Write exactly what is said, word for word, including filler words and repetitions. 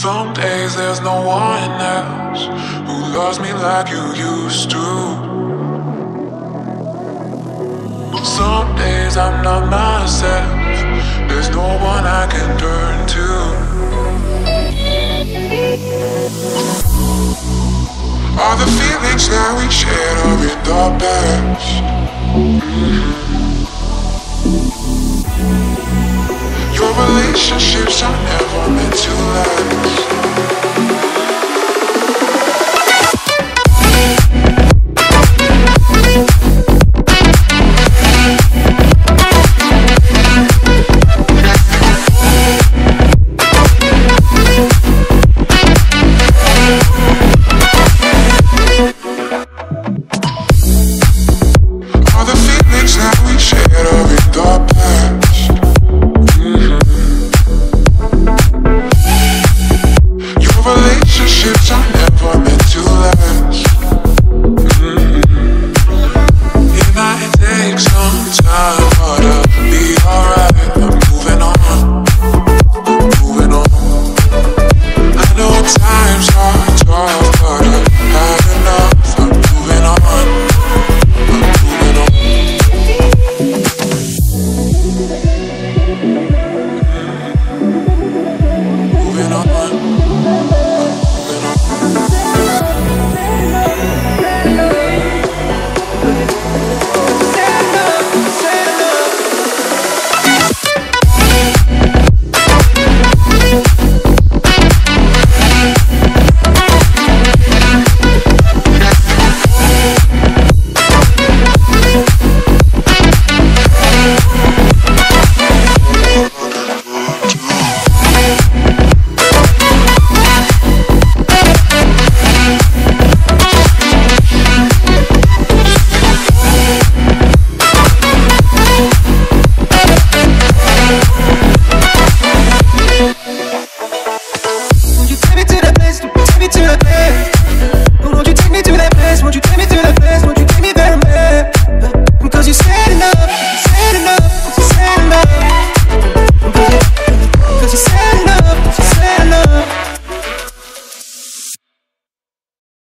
Some days there's no one else who loves me like you used to. Some days I'm not myself, there's no one I can turn to. All the feelings that we shared are in the past. Mm-hmm. Your relationships are never meant to last. All the feelings that we shared are in the past. Relationships are never meant to last. Mm-hmm. It might take some time, but I'll be alright. I'm moving on, moving on. I know times are tough, but I've had enough. I'm moving on, I'm moving on. Mm-hmm. Moving on. Take me to the place, take me to the place.